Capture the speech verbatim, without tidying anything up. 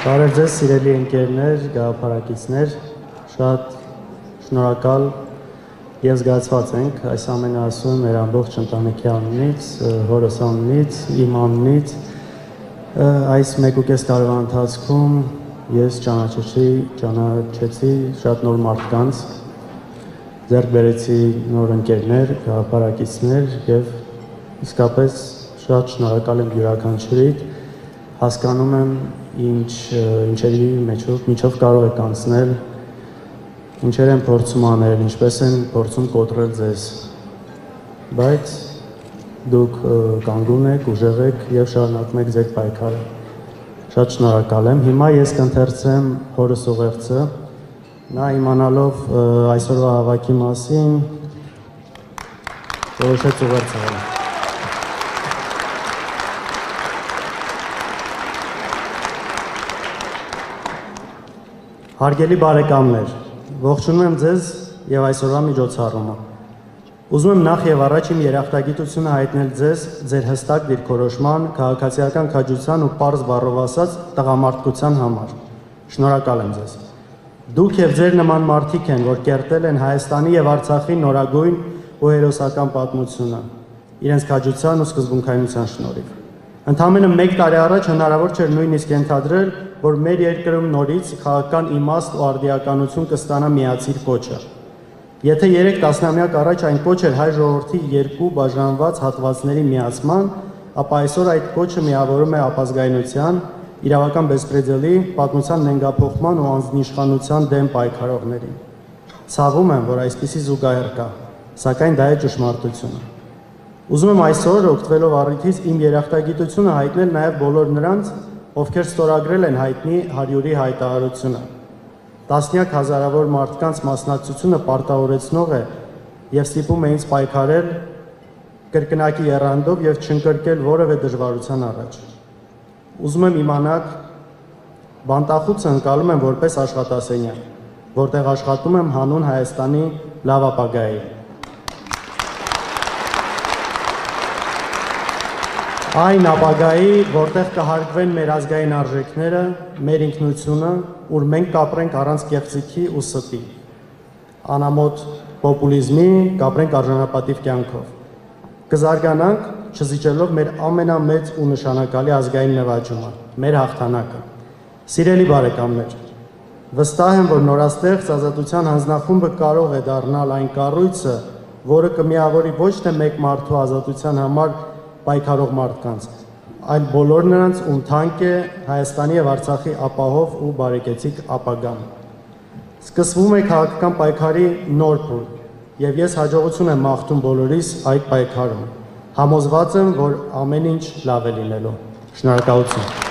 Բարև ձեզ սիրելի ընկերներ, գաղափարակիցներ, շատ շնորհակալ եւ զգացված ենք այս ամենը ասում մեր ամբողջ ընտանիքի անունից, հորս անունից, իմ անունից, այս մեկ ու կես տարվա ընթացքում ես ճանաչեցի, ճանաչեցի շատ նոր մարդկանց, ձեռք բերեցի նոր ընկերներ, գաղափարակիցներ եւ իսկապես շատ շնորհակալ եմ յուրաքանչյուրիդ, հասկանում եմ ինչ ինչերի միջով միջով կարող եք անցնել, ինչեր են փորձում անել, ինչպես են փորձում կոտրել ձեզ, բայց դուք կանգուն եք, ուժեղ եք եւ շարունակում եք ձեր պայքարը։ Շատ շնորհակալ եմ։ Հիմա ես կընթերցեմ հորս ուղերձը, նա իմանալով այսօրվա հավաքի մասին որոշեց ուղերձ անել։ Հարգելի բարեկամներ, ողջունում եմ ձեզ եւ այսօրվա միջոցառումը։ Ուզում եմ նախ եւ առաջ իմ երախտագիտությունը հայտնել ձեզ ձեր հստակ դիրքորոշման, քաղաքացիական քաջության ու պարզ բառով ասած տղամարդկության համար։ Շնորհակալ եմ ձեզ։ Դուք եւ ձեր նման մարդիկ են, որ կերտել են Հայաստանի եւ Արցախի նորագույն ու հերոսական պատմությունը, իրենց քաջության ու սկզբունքայնության շնորհիվ։ Ընդամենը մեկ տարի առաջ հնարավոր չէր նույնիսկ ենթադրել, որ մեր երկրում նորից քաղաքական իմաստ ու արդիականություն կստանա միացիր կոչը։ Եթե երեք տասնամյակ առաջ այն կոչ էր հայ ժողովրդի երկու բաժանված հատվածների միացման, ապա այսօր այդ կոչը միավորում է ապազգայնության, իրավական բեսպրեդելի, պատմության նենգափոխման ու անձնիշխանության դեմ պայքարողներին։ Ցավում եմ, որ այսպիսի զուգահեռ կա, սակայն դա է ճշմարտությունը։ Ուզում եմ այսօր օգտվելով առիթից իմ երախտագիտությունը հայտնել նաև բոլոր նրանց, ովքեր ստորագրել են հայտնի հարյուրի հայտարարությունը։ Տասնյակ հազարավոր մարդկանց մասնակցությունը պարտավորեցնող է եւ ստիպում է ինձ պայքարել կրկնակի եռանդով եւ չընկրկել որևէ դժվարության առաջ։ Ուզում եմ իմանալ, բանտախուցը ընկալում եմ որպես աշխատասենյակ, որտեղ աշխատում եմ հանուն Հայաստանի լավ ապագայի։ Այն ապագայի, որտեղ կհարգվեն մեր ազգային արժեքները, մեր ինքնությունը, ուր մենք կապրենք առանց կեղծիքի ու ստի, անամոթ պոպուլիզմի, կապրենք արժանապատիվ կյանքով։ Կզարգանանք, չզիջելով մեր ամենամեծ ու նշանակալի ազգային նվաճումը, մեր հաղթանակը։ Սիրելի բարեկամներ, վստահ եմ, որ նորաստեղծ ազատության հանձնախումբը կարող է դառնալ այն կառույցը, որը կմիավորի ոչ թե մեկ մարդու ազատության համար պայքարող մարդկանց, այլ բոլոր նրանց, ում թանկ է Հայաստանի եւ Արցախի ապահով ու բարեկեցիկ ապագան։ Սկսվում է քաղաքական պայքարի նոր փուլ, եւ ես հաջողություն եմ մաղթում բոլորիս այդ պայքարում։ Համոզված եմ, որ ամեն ինչ լավ է լինելու։ Շնորհակալություն։